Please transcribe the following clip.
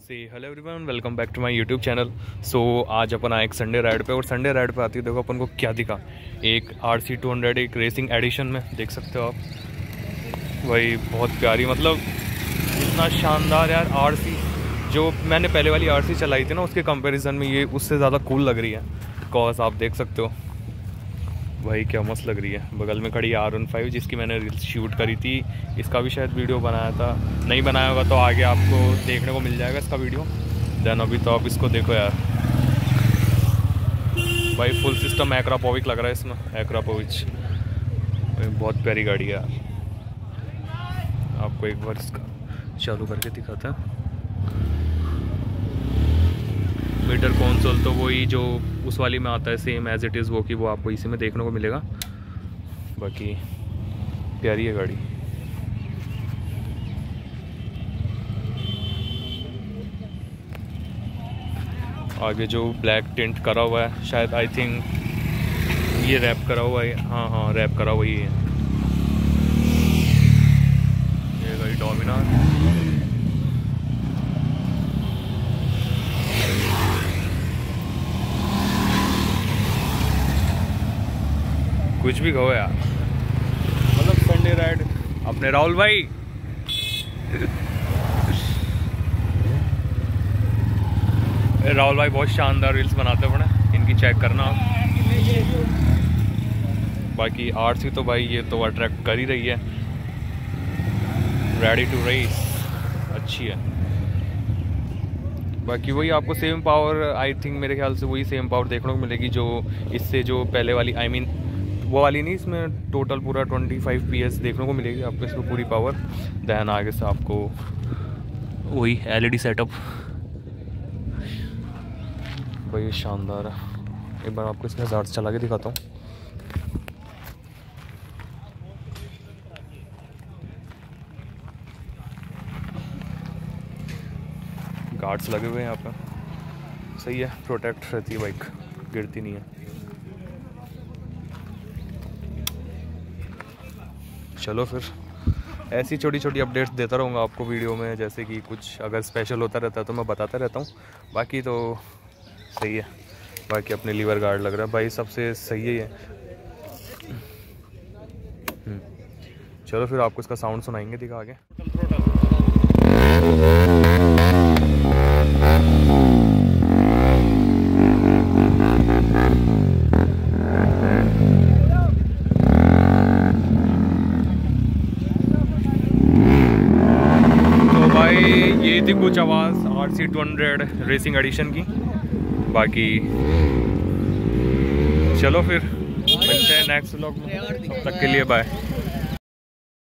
Hello everyone, welcome back to my YouTube channel. So आज अपन आए एक संडे राइड पे, और संडे राइड पे आती है देखो अपन को क्या दिखा। एक RC 200 एक रेसिंग एडिशन में देख सकते हो आप भाई, बहुत प्यारी, मतलब इतना शानदार यार। RC जो मैंने पहले वाली RC चलाई थी ना, उसके कंपैरिजन में ये उससे ज़्यादा कूल लग रही है। कॉज आप देख सकते हो भाई, क्या मस्त लग रही है। बगल में खड़ी R15 जिसकी मैंने रील्स शूट करी थी, इसका भी शायद वीडियो बनाया था। नहीं बनाया होगा तो आगे आपको देखने को मिल जाएगा इसका वीडियो। देन अभी तो आप इसको देखो यार भाई, फुल सिस्टम एक्रापोविक लग रहा है इसमें, एक्रापोविच। बहुत प्यारी गाड़ी है यार। आपको एक बार इसका चालू करके दिखाता है। मीटर कंसोल तो वही जो उस वाली में आता है, सेम एज इट इज़ वो की वो आपको इसी में देखने को मिलेगा। बाकी प्यारी है गाड़ी। आगे जो ब्लैक टिंट करा हुआ है, शायद आई थिंक ये रैप करा हुआ है। हाँ रैप करा हुआ ही है। ये गाड़ी डोमिनार। कुछ भी कहो यार, मतलब संडे राइड अपने राहुल भाई राहुल भाई बहुत शानदार रील्स बनाते हैं अपने, इनकी चेक करना। बाकी RC तो भाई ये तो अट्रैक्ट कर ही रही है। रेडी टू रेस, अच्छी है। बाकी वही आपको सेम पावर, आई थिंक मेरे ख्याल से वही सेम पावर देखने को मिलेगी जो इससे, जो पहले वाली आई मीन वो वाली नहीं, इसमें टोटल पूरा 25 PS देखने को मिलेगी आपको इसमें पूरी पावर। दैन आगे से आपको वही LED सेटअप भाई, शानदार है। एक बार आपको इसमें ज़ार चला के दिखाता हूँ। गार्ड्स लगे हुए हैं यहाँ पर, सही है, प्रोटेक्ट रहती है बाइक, गिरती नहीं है। चलो फिर ऐसी छोटी छोटी अपडेट्स देता रहूँगा आपको वीडियो में, जैसे कि कुछ अगर स्पेशल होता रहता है तो मैं बताता रहता हूँ। बाकी तो सही है। बाकी अपने लीवर गार्ड लग रहा है भाई, सबसे सही है। चलो फिर आपको इसका साउंड सुनाएंगे, दिखा आगे। ये थी कुछ आवाज़ RC 200 रेसिंग एडिशन की। बाकी चलो फिर मिलते हैं नेक्स्ट व्लॉग में, तब तक के लिए बाय।